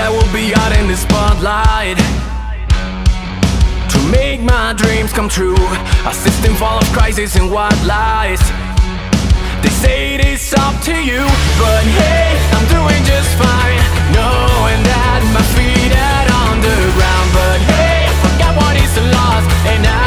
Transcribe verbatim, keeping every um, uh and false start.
I will be out in the spotlight to make my dreams come true. A system full of crisis and white lies. They say it is up to you, but hey, I'm doing just fine, knowing that my feet are on the ground. But hey, I forgot what is lost, and I